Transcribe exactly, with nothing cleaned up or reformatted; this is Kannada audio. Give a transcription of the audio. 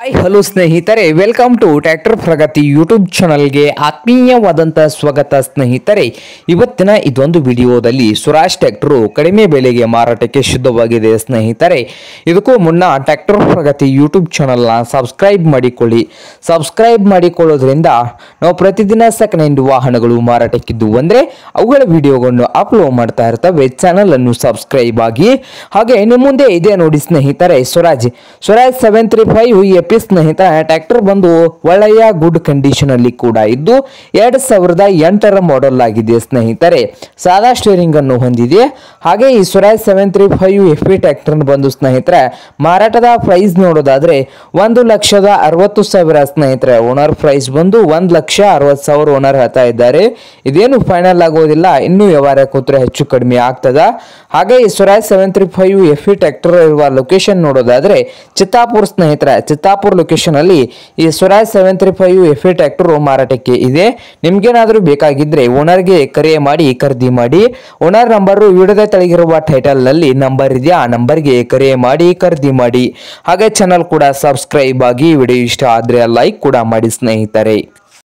ಹಾಯ್ ಹಲೋ ಸ್ನೇಹಿತರೆ, welcome to tractor Pragati YouTube ಚಾನಲ್ಗೆ ಆತ್ಮೀಯವಾದಂಥ ಸ್ವಾಗತ. ಸ್ನೇಹಿತರೆ, ಇವತ್ತಿನ ಇದೊಂದು ವಿಡಿಯೋದಲ್ಲಿ ಸ್ವರಾಜ್ ಟ್ರ್ಯಾಕ್ಟರು ಕಡಿಮೆ ಬೆಲೆಗೆ ಮಾರಾಟಕ್ಕೆ ಶುದ್ಧವಾಗಿದೆ. ಸ್ನೇಹಿತರೆ, ಇದಕ್ಕೂ ಮುನ್ನ ಟ್ರ್ಯಾಕ್ಟರ್ ಪ್ರಗತಿ ಯೂಟ್ಯೂಬ್ ಚಾನಲ್ನ ಸಬ್ಸ್ಕ್ರೈಬ್ ಮಾಡಿಕೊಳ್ಳಿ. ಸಬ್ಸ್ಕ್ರೈಬ್ ಮಾಡಿಕೊಳ್ಳೋದ್ರಿಂದ ನಾವು ಪ್ರತಿದಿನ ಸೆಕೆಂಡ್ ಹ್ಯಾಂಡ್ ವಾಹನಗಳು ಮಾರಾಟಕ್ಕಿದ್ದು ಅಂದರೆ ಅವುಗಳ ವಿಡಿಯೋಗಳನ್ನು ಅಪ್ಲೋಡ್ ಮಾಡ್ತಾ ಇರ್ತವೆ. ಚಾನಲ್ ಅನ್ನು ಸಬ್ಸ್ಕ್ರೈಬ್ ಆಗಿ. ಹಾಗೆ ನಿಮ್ಮ ಮುಂದೆ ಇದೆ ನೋಡಿ ಸ್ನೇಹಿತರೆ, Swaraj Swaraj seven three five AP ಸ್ನೇಹಿತರೆ, ಟ್ರ್ಯಾಕ್ಟರ್ ಬಂದು ಒಳ್ಳೆಯ ಗುಡ್ ಕಂಡೀಷನ್ ಅಲ್ಲಿ ಕೂಡ ಇದ್ದು ಎರಡ್ ಸಾವಿರದ ಎಂಟರ ಮಾಡೆಲ್ ಆಗಿದೆ. ಸ್ನೇಹಿತರೆ, ಸಾದಾ ಸ್ಟೇರಿಂಗ್ ಅನ್ನು ಹೊಂದಿದೆ. ಹಾಗೆ ಈ Swaraj seven three five F P tractor ಬಂದು ಸ್ನೇಹಿತರೆ, ಮಾರಾಟದ ಪ್ರೈಸ್ ನೋಡೋದಾದ್ರೆ ಒಂದು ಲಕ್ಷದ ಅರವತ್ತು ಸಾವಿರ. ಸ್ನೇಹಿತರೆ, ಓನರ್ ಪ್ರೈಸ್ ಬಂದು ಒಂದ್ ಲಕ್ಷ ಅರವತ್ತು ಸಾವಿರ ಓನರ್ ಹೇಳ್ತಾ ಇದ್ದಾರೆ. ಇದೇನು ಫೈನಲ್ ಆಗೋದಿಲ್ಲ, ಇನ್ನು ವ್ಯವಹಾರ ಕೂತ್ರೆ ಹೆಚ್ಚು ಕಡಿಮೆ ಆಗ್ತದ. ಹಾಗೆ ಈ Swaraj seven three five F P tractor ಇರುವ ಲೊಕೇಶನ್ ನೋಡೋದಾದ್ರೆ ಚಿತ್ತಾಪುರ್. ಸ್ನೇಹಿತರೆ, ಚಿತ್ತಾಪುರ್ ಲೊಕೇಶನ್ ಅಲ್ಲಿ ಈ Swaraj seven three five F A tractor ಮಾರಾಟಕ್ಕೆ ಇದೆ. ನಿಮ್ಗೇನಾದ್ರೂ ಬೇಕಾಗಿದ್ರೆ ಓನರ್ಗೆ ಕರೆ ಮಾಡಿ ಖರೀದಿ ಮಾಡಿ. ಓನರ್ ನಂಬರ್ ವಿಡಿಯೋದ ತೆಳಗಿರುವ ಟೈಟಲ್ ನಲ್ಲಿ ನಂಬರ್ ಇದೆ, ಆ ನಂಬರ್ಗೆ ಕರೆ ಮಾಡಿ ಖರೀದಿ ಮಾಡಿ. ಹಾಗೆ ಚಾನಲ್ ಕೂಡ ಸಬ್ಸ್ಕ್ರೈಬ್ ಆಗಿ. ವಿಡಿಯೋ ಇಷ್ಟ ಆದ್ರೆ ಲೈಕ್ ಕೂಡ ಮಾಡಿ ಸ್ನೇಹಿತರೆ.